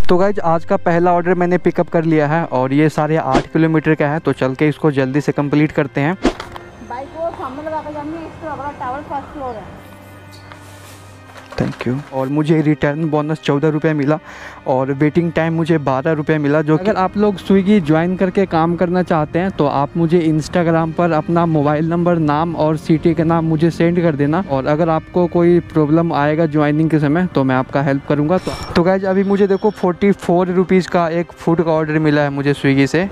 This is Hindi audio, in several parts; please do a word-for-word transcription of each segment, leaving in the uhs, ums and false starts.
तो गाइज आज का पहला ऑर्डर मैंने पिकअप कर लिया है और ये साढ़े आठ किलोमीटर का है, तो चल के इसको जल्दी से कंप्लीट करते हैं। बाइक को सामने लगा कर जानी, इसका बड़ा टावर फर्स्ट फ्लोर है। Thank you. और मुझे रिटर्न बोनस चौदह रुपये मिला और वेटिंग टाइम मुझे बारह रुपये मिला। जो अगर आप लोग स्विगी ज्वाइन करके काम करना चाहते हैं तो आप मुझे इंस्टाग्राम पर अपना मोबाइल नंबर, नाम और सिटी का नाम मुझे सेंड कर देना, और अगर आपको कोई प्रॉब्लम आएगा ज्वाइनिंग के समय तो मैं आपका हेल्प करूँगा। तो, तो गाइज अभी मुझे देखो फोर्टी फोर रुपीज़ का एक फूड का ऑर्डर मिला है मुझे स्विगी से।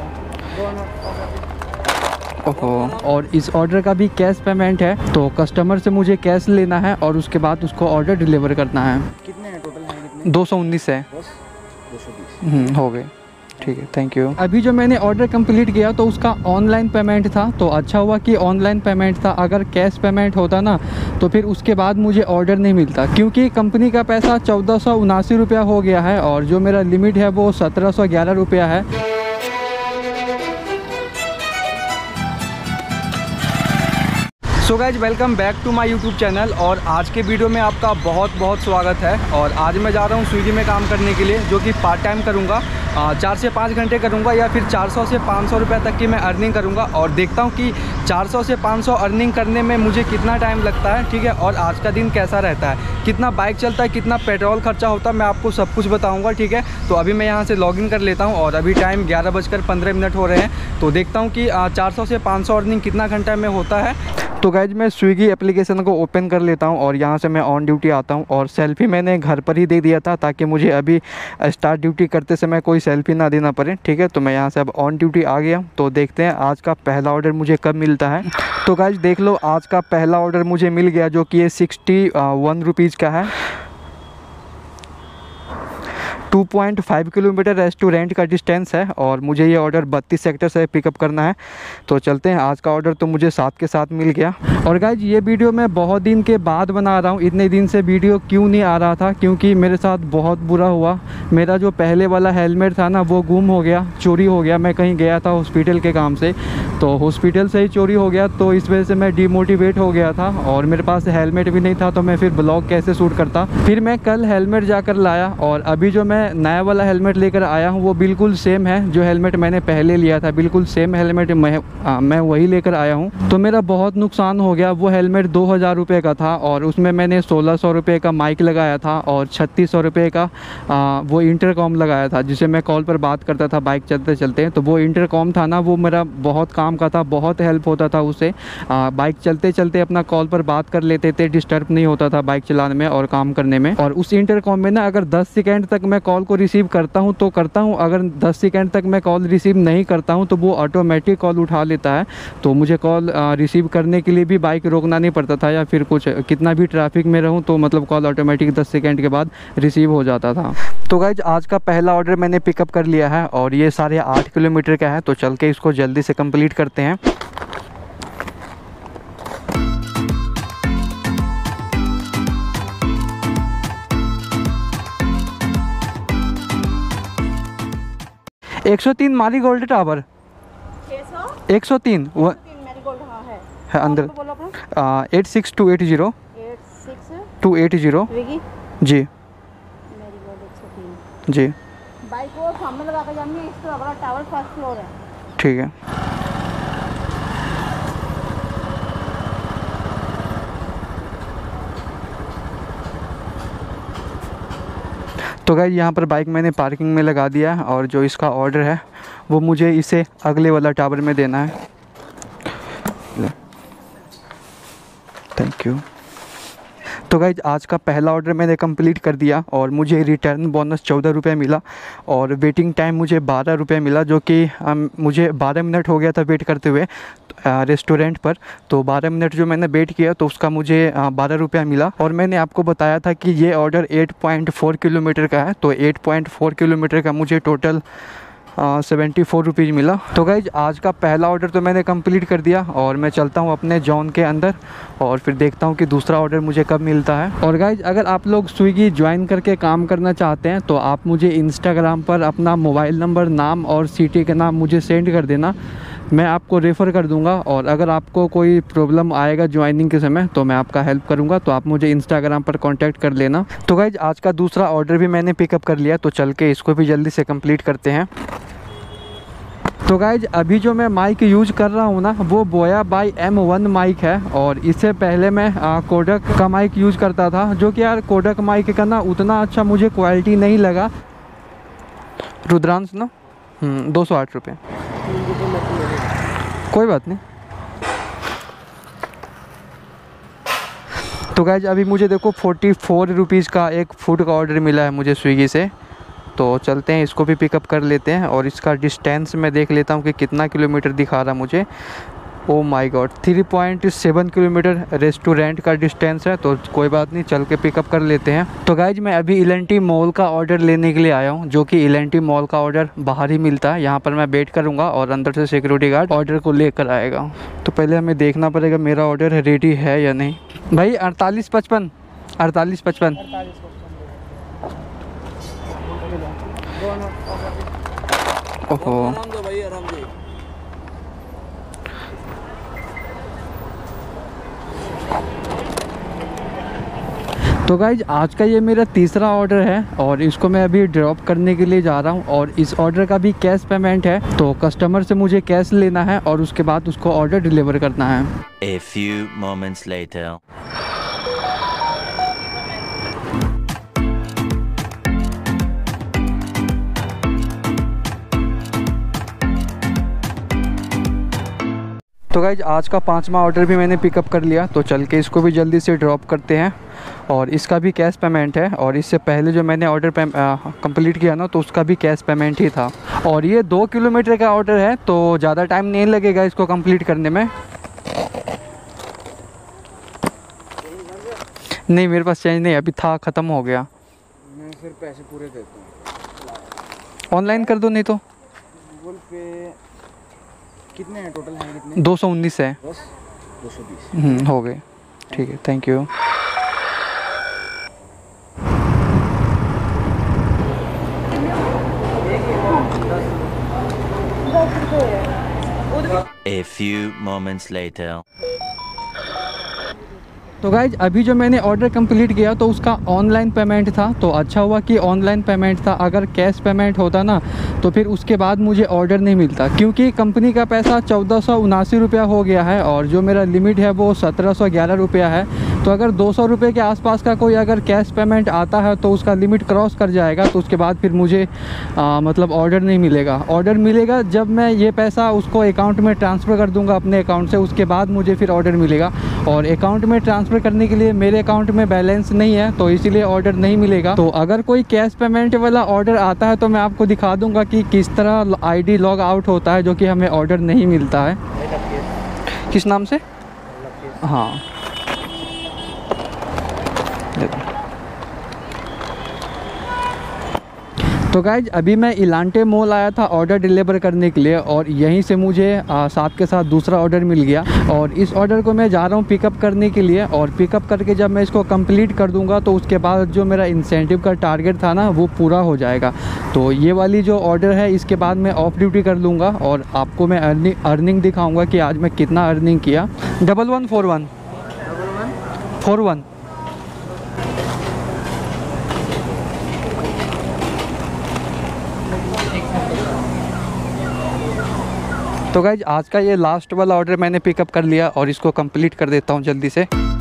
ओहो, और इस ऑर्डर का भी कैश पेमेंट है, तो कस्टमर से मुझे कैश लेना है और उसके बाद उसको ऑर्डर डिलीवर करना है। कितने हैं टोटल हैं? कितने? दो सौ उन्नीस है। दो सौ बीस हो गए, ठीक है, थैंक यू। अभी जो मैंने ऑर्डर कंप्लीट किया तो उसका ऑनलाइन पेमेंट था, तो अच्छा हुआ कि ऑनलाइन पेमेंट था। अगर कैश पेमेंट होता ना तो फिर उसके बाद मुझे ऑर्डर नहीं मिलता, क्योंकि कंपनी का पैसा चौदह सौ उनासी रुपया हो गया है और जो मेरा लिमिट है वो सत्रह सौ ग्यारह रुपया है। So guys welcome back to my YouTube channel, और आज के वीडियो में आपका बहुत बहुत स्वागत है। और आज मैं जा रहा हूँ स्विगी में काम करने के लिए, जो कि पार्ट टाइम करूँगा, चार से पाँच घंटे करूँगा या फिर चार सौ से पाँच सौ रुपये तक की मैं अर्निंग करूँगा। और देखता हूँ कि चार सौ से पाँच सौ अर्निंग करने में मुझे कितना टाइम लगता है, ठीक है, और आज का दिन कैसा रहता है, कितना बाइक चलता है, कितना पेट्रोल खर्चा होता है, मैं आपको सब कुछ बताऊँगा, ठीक है। तो अभी मैं यहाँ से लॉगिन कर लेता हूँ और अभी टाइम ग्यारह बजकर पंद्रह मिनट हो रहे हैं, तो देखता हूँ कि चार सौ से पाँच सौ अर्निंग कितना घंटा में होता है। तो गाइज मैं स्विगी एप्लीकेशन को ओपन कर लेता हूं और यहाँ से मैं ऑन ड्यूटी आता हूं, और सेल्फ़ी मैंने घर पर ही दे दिया था ताकि मुझे अभी स्टार्ट ड्यूटी करते समय कोई सेल्फ़ी ना देना पड़े, ठीक है। तो मैं यहाँ से अब ऑन ड्यूटी आ गया, तो देखते हैं आज का पहला ऑर्डर मुझे कब मिलता है। तो गाइज देख लो, आज का पहला ऑर्डर मुझे मिल गया, जो कि ये सिक्सटी वन रुपीज़ का है। Two point five kilometre restaurant का डिस्टेंस है और मुझे ये ऑर्डर बत्तीस सेक्टर से पिकअप करना है। तो चलते हैं, आज का ऑर्डर तो मुझे साथ के साथ मिल गया। और गाइज ये वीडियो मैं बहुत दिन के बाद बना रहा हूँ। इतने दिन से वीडियो क्यों नहीं आ रहा था, क्योंकि मेरे साथ बहुत बुरा हुआ। मेरा जो पहले वाला हेलमेट था ना वो गुम हो गया, चोरी हो गया। मैं कहीं गया था हॉस्पिटल के काम से, तो हॉस्पिटल से ही चोरी हो गया, तो इस वजह से मैं डिमोटिवेट हो गया था और मेरे पास हेलमेट भी नहीं था, तो मैं फिर ब्लॉग कैसे शूट करता। फिर मैं कल हेलमेट जाकर लाया और अभी जो मैं नया वाला हेलमेट लेकर आया हूँ वो बिल्कुल सेम है जो हेलमेट मैंने पहले लिया था, बिल्कुल सेम हेलमेट मैं आ, मैं वही लेकर आया हूँ। तो मेरा बहुत नुकसान हो गया। वो हेलमेट दो हज़ार रुपये का था और उसमें मैंने सोलह सौ रुपये का माइक लगाया था और छत्तीस सौ रुपये का आ, वो इंटरकॉम लगाया था, जिसे मैं कॉल पर बात करता था बाइक चलते चलते। तो वो इंटरकॉम था ना, वो मेरा बहुत काम का था, बहुत हेल्प होता था उससे। बाइक चलते चलते अपना कॉल पर बात कर लेते थे, डिस्टर्ब नहीं होता था बाइक चलाने में और काम करने में। और उस इंटरकॉम में ना अगर दस सेकेंड तक मैं कॉल को रिसीव करता हूं तो करता हूं, अगर दस सेकंड तक मैं कॉल रिसीव नहीं करता हूं तो वो ऑटोमेटिक कॉल उठा लेता है। तो मुझे कॉल रिसीव करने के लिए भी बाइक रोकना नहीं पड़ता था, या फिर कुछ कितना भी ट्रैफिक में रहूं तो मतलब कॉल ऑटोमेटिक दस सेकंड के बाद रिसीव हो जाता था। तो गाइज आज का पहला ऑर्डर मैंने पिकअप कर लिया है और ये साढ़े आठ किलोमीटर का है, तो चल के इसको जल्दी से कंप्लीट करते हैं। एक सौ तीन मारी गोल्ड टावर, एक सौ तीन वो है अंदर। Eight six two eight zero two eight zero जी जी। बाइक को सामने लगा कर जानी, इसका बड़ा टावर फर्स्ट फ्लोर है, ठीक है। तो गाइस यहाँ पर बाइक मैंने पार्किंग में लगा दिया है और जो इसका ऑर्डर है वो मुझे इसे अगले वाला टावर में देना है। Thank you. तो गाइज आज का पहला ऑर्डर मैंने कंप्लीट कर दिया और मुझे रिटर्न बोनस चौदह रुपये मिला और वेटिंग टाइम मुझे बारह रुपये मिला, जो कि मुझे बारह मिनट हो गया था वेट करते हुए रेस्टोरेंट पर। तो बारह मिनट जो मैंने वेट किया तो उसका मुझे बारह रुपया मिला। और मैंने आपको बताया था कि ये ऑर्डर आठ पॉइंट चार किलोमीटर का है, तो आठ पॉइंट चार किलोमीटर का मुझे टोटल सेवेंटी फोर रुपीज़ मिला। तो गाइज आज का पहला ऑर्डर तो मैंने कंप्लीट कर दिया और मैं चलता हूँ अपने जोन के अंदर और फिर देखता हूँ कि दूसरा ऑर्डर मुझे कब मिलता है। और गाइज अगर आप लोग स्विगी ज्वाइन करके काम करना चाहते हैं तो आप मुझे इंस्टाग्राम पर अपना मोबाइल नंबर, नाम और सिटी का नाम मुझे सेंड कर देना, मैं आपको रेफ़र कर दूंगा, और अगर आपको कोई प्रॉब्लम आएगा ज्वाइनिंग के समय तो मैं आपका हेल्प करूंगा, तो आप मुझे इंस्टाग्राम पर कांटेक्ट कर लेना। तो गाइज आज का दूसरा ऑर्डर भी मैंने पिकअप कर लिया, तो चल के इसको भी जल्दी से कंप्लीट करते हैं। तो गाइज अभी जो मैं माइक यूज़ कर रहा हूँ ना, वो बोया बाई एम वन माइक है, और इससे पहले मैं कोडक का माइक यूज़ करता था, जो कि यार कोडक माइक का ना उतना अच्छा मुझे क्वालिटी नहीं लगा। रुद्रांश ना दो सौ आठ रुपये, कोई बात नहीं। तो गाइज अभी मुझे देखो फोर्टी फोर रुपीज़ का एक फूड का ऑर्डर मिला है मुझे स्विगी से, तो चलते हैं इसको भी पिकअप कर लेते हैं। और इसका डिस्टेंस मैं देख लेता हूँ कि कितना किलोमीटर दिखा रहा मुझे। Oh my god, three point seven kilometre restaurant का डिस्टेंस है, तो कोई बात नहीं, चल के पिकअप कर लेते हैं। तो गाइज मैं अभी एल एन टी मॉल का ऑर्डर लेने के लिए आया हूँ, जो कि एल एन टी मॉल का ऑर्डर बाहर ही मिलता है। यहाँ पर मैं वेट करूँगा और अंदर से सिक्योरिटी गार्ड ऑर्डर को लेकर आएगा। तो पहले हमें देखना पड़ेगा मेरा ऑर्डर रेडी है या नहीं। भाई अड़तालीस पचपन अड़तालीस पचपन ओहो, तो गाइज आज का ये मेरा तीसरा ऑर्डर है, और इसको मैं अभी ड्रॉप करने के लिए जा रहा हूँ। और इस ऑर्डर का भी कैश पेमेंट है, तो कस्टमर से मुझे कैश लेना है और उसके बाद उसको ऑर्डर डिलीवर करना है। A few moments later. तो गाइज आज का पांचवा ऑर्डर भी मैंने पिकअप कर लिया, तो चल के इसको भी जल्दी से ड्रॉप करते हैं। और इसका भी कैश पेमेंट है, और इससे पहले जो मैंने ऑर्डर कंप्लीट किया ना, तो उसका भी कैश पेमेंट ही था। और ये दो किलोमीटर का ऑर्डर है, तो ज़्यादा टाइम नहीं लगेगा इसको कंप्लीट करने में। नहीं मेरे पास चेंज नहीं, अभी था, ख़त्म हो गया। मैं फिर पैसे पूरे देता हूँ। ऑनलाइन कर दो, नहीं तो गूगल पे कितने हैं टोटल हैं कितने? दो सौ उन्नीस है। बस दो सौ बीस हो गए, ठीक है, thank you. A few moments later. तो गाइज अभी जो मैंने ऑर्डर कंप्लीट किया तो उसका ऑनलाइन पेमेंट था, तो अच्छा हुआ कि ऑनलाइन पेमेंट था। अगर कैश पेमेंट होता ना तो फिर उसके बाद मुझे ऑर्डर नहीं मिलता, क्योंकि कंपनी का पैसा चौदह सौ उनासी रुपया हो गया है, और जो मेरा लिमिट है वो सत्रह सौ ग्यारह रुपया है। तो अगर दो सौ रुपये के आसपास का कोई अगर कैश पेमेंट आता है तो उसका लिमिट क्रॉस कर जाएगा, तो उसके बाद फिर मुझे आ, मतलब ऑर्डर नहीं मिलेगा। ऑर्डर मिलेगा जब मैं ये पैसा उसको अकाउंट में ट्रांसफ़र कर दूंगा अपने अकाउंट से, उसके बाद मुझे फिर ऑर्डर मिलेगा। और अकाउंट में ट्रांसफ़र करने के लिए मेरे अकाउंट में बैलेंस नहीं है, तो इसीलिए ऑर्डर नहीं मिलेगा। तो अगर कोई कैश पेमेंट वाला ऑर्डर आता है तो मैं आपको दिखा दूंगा कि किस तरह आईडी लॉग आउट होता है, जो कि हमें ऑर्डर नहीं मिलता है। किस नाम से? हाँ, तो गाइज अभी मैं इलांटे मॉल आया था ऑर्डर डिलीवर करने के लिए, और यहीं से मुझे आ, साथ के साथ दूसरा ऑर्डर मिल गया। और इस ऑर्डर को मैं जा रहा हूँ पिकअप करने के लिए, और पिकअप करके जब मैं इसको कंप्लीट कर दूंगा तो उसके बाद जो मेरा इंसेंटिव का टारगेट था ना वो पूरा हो जाएगा। तो ये वाली जो ऑर्डर है इसके बाद मैं ऑफ ड्यूटी कर लूँगा, और आपको मैं अर्निंग अर्निंग दिखाऊँगा कि आज मैं कितना अर्निंग किया। Double one four one four one तो गाइज आज का ये लास्ट वाला ऑर्डर मैंने पिकअप कर लिया, और इसको कंप्लीट कर देता हूँ जल्दी से।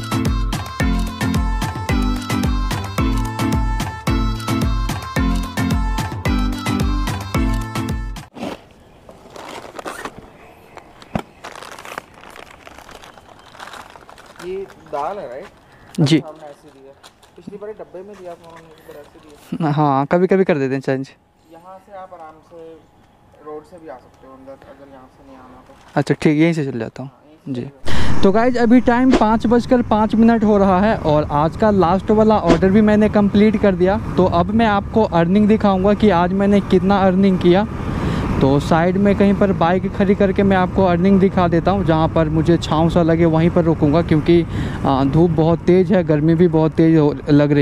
ये दाल है राइट? जी हमने ऐसे दिया, पिछली बार डब्बे में दिया था उन्होंने, इस बार ऐसे दिया। हाँ, कभी कभी कर देते हैं चेंज। यहाँ से आप आराम से रोड से भी आ सकते हो अंदर, अगर यहाँ से नहीं आना तो। अच्छा ठीक, यहीं से चल जाता हूँ जी। तो गाइज अभी टाइम पाँच बजकर पाँच मिनट हो रहा है, और आज का लास्ट वाला ऑर्डर भी मैंने कंप्लीट कर दिया। तो अब मैं आपको अर्निंग दिखाऊंगा कि आज मैंने कितना अर्निंग किया। तो साइड में कहीं पर बाइक खड़ी करके मैं आपको अर्निंग दिखा देता हूँ, जहाँ पर मुझे छाँव सा लगे वहीं पर रुकूँगा, क्योंकि धूप बहुत तेज़ है, गर्मी भी बहुत तेज़ लग रही है।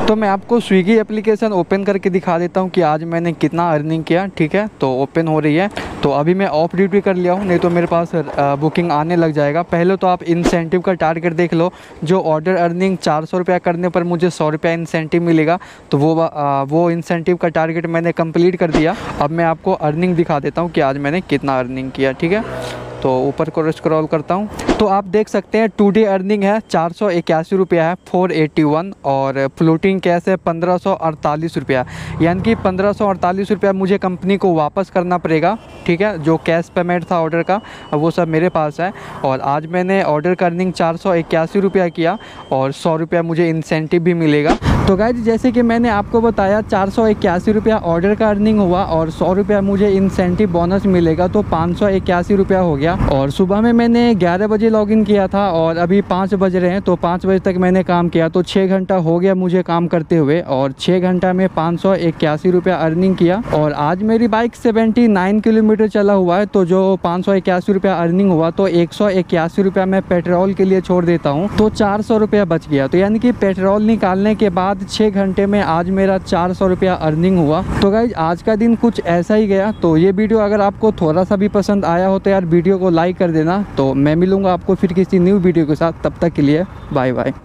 तो मैं आपको स्विगी एप्लीकेशन ओपन करके दिखा देता हूँ कि आज मैंने कितना अर्निंग किया। ठीक है, तो ओपन हो रही है। तो अभी मैं ऑफ ड्यूटी कर लिया हूँ, नहीं तो मेरे पास बुकिंग आने लग जाएगा। पहले तो आप इंसेंटिव का टारगेट देख लो। जो ऑर्डर अर्निंग चार सौ रुपया करने पर मुझे सौ रुपया इंसेंटिव मिलेगा, तो वो आ, वो इंसेंटिव का टारगेट मैंने कंप्लीट कर दिया। अब मैं आपको अर्निंग दिखा देता हूँ कि आज मैंने कितना अर्निंग किया। ठीक है, तो ऊपर को स्क्रॉल करता हूँ तो आप देख सकते हैं टू डे अर्निंग है चार सौ इक्यासी रुपया है फोर एटी वन, और फ्लोटिंग कैश है पंद्रह सौ अड़तालीस रुपया। यानी कि पंद्रह सौ अड़तालीस रुपया मुझे कंपनी को वापस करना पड़ेगा। ठीक है, जो कैश पेमेंट था ऑर्डर का वो सब मेरे पास है। और आज मैंने ऑर्डर का अर्निंग चार सौ इक्यासी रुपया किया और सौ रुपया मुझे इंसेंटिव भी मिलेगा। तो गाइस जैसे कि मैंने आपको बताया चार सौ इक्यासी रुपया ऑर्डर का अर्निंग हुआ और सौ रुपया मुझे इंसेंटिव बोनस मिलेगा, तो पाँच सौ इक्यासी रुपया हो गया। और सुबह में मैंने ग्यारह बजे लॉगिन किया था और अभी पाँच बज रहे हैं, तो पाँच बजे तक मैंने काम किया, तो छः घंटा हो गया मुझे काम करते हुए। और छः घंटा में पाँच सौ इक्यासी रुपया अर्निंग किया। और आज मेरी बाइक उन्यासी किलोमीटर चला हुआ है, तो जो पाँच सौ इक्यासी रुपया अर्निंग हुआ तो एक सौ इक्यासी रुपया मैं पेट्रोल के लिए छोड़ देता हूँ, तो चार सौ रुपया बच गया। तो यानी कि पेट्रोल निकालने के बाद छः घंटे में आज मेरा चार सौ रुपया अर्निंग हुआ। तो गाइज आज का दिन कुछ ऐसा ही गया। तो ये वीडियो अगर आपको थोड़ा सा भी पसंद आया हो तो यार वीडियो को लाइक कर देना। तो मैं मिलूँगा आपको फिर किसी न्यू वीडियो के साथ, तब तक के लिए बाय बाय।